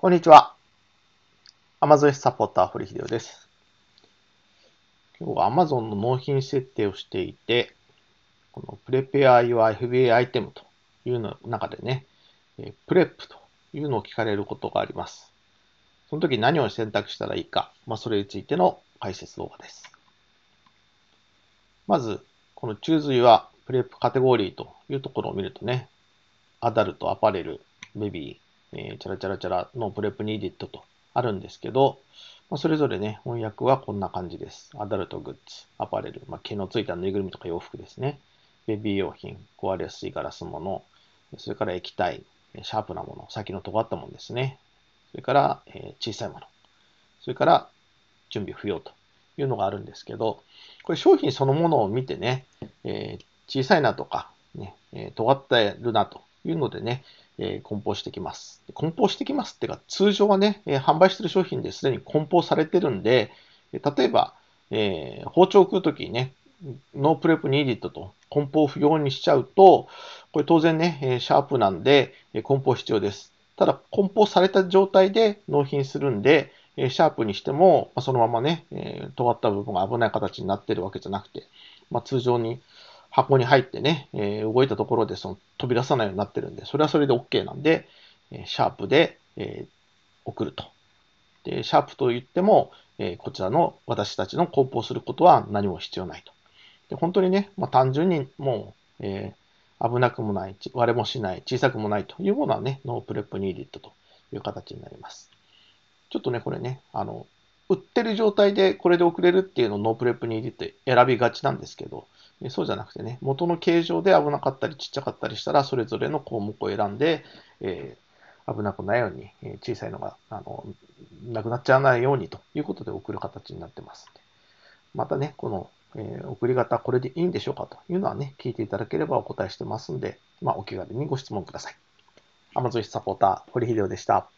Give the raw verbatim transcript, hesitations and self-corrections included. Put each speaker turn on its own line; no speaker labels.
こんにちは。Amazon サポーター、堀秀夫です。今日は Amazon の納品設定をしていて、この Prepare Your エフビーエー Item というの中でね、プレップというのを聞かれることがあります。その時何を選択したらいいか、まあ、それについての解説動画です。まず、この Choose Your Prep Category というところを見るとね、アダルト、アパレル、ベビー、えー、チャラチャラチャラのプレップニーディットとあるんですけど、まあ、それぞれね、翻訳はこんな感じです。アダルトグッズ、アパレル、まあ、毛のついたぬいぐるみとか洋服ですね。ベビー用品、壊れやすいガラスもの、それから液体、シャープなもの、先の尖ったものですね。それから、えー、小さいもの。それから準備不要というのがあるんですけど、これ商品そのものを見てね、えー、小さいなとか、ね、えー、尖ってるなというのでね、えー、梱包してきます。梱包してきますっていうか、通常はね、えー、販売している商品ですでに梱包されてるんで、例えば、えー、包丁を食うときにね、ノープレップニーディットと梱包不要にしちゃうと、これ当然ね、えー、シャープなんで、えー、梱包必要です。ただ、梱包された状態で納品するんで、シャープにしても、そのままね、えー、尖った部分が危ない形になっているわけじゃなくて、まあ、通常に箱に入ってね、えー、動いたところでその飛び出さないようになってるんで、それはそれで OK なんで、シャープで、えー、送ると。で、シャープと言っても、えー、こちらの私たちの梱包することは何も必要ないと。で本当にね、まあ、単純にもう、えー、危なくもない、割れもしない、小さくもないというものはね、ノープレップニーディットという形になります。ちょっとね、これね、あの、売ってる状態でこれで送れるっていうのをノープレップに入れて選びがちなんですけど、そうじゃなくてね、元の形状で危なかったりちっちゃかったりしたら、それぞれの項目を選んで、えー、危なくないように、小さいのが、あの、なくなっちゃわないようにということで送る形になってます。またね、この、えー、送り方、これでいいんでしょうかというのはね、聞いていただければお答えしてますんで、まあ、お気軽にご質問ください。Amazon サポーター、堀秀夫でした。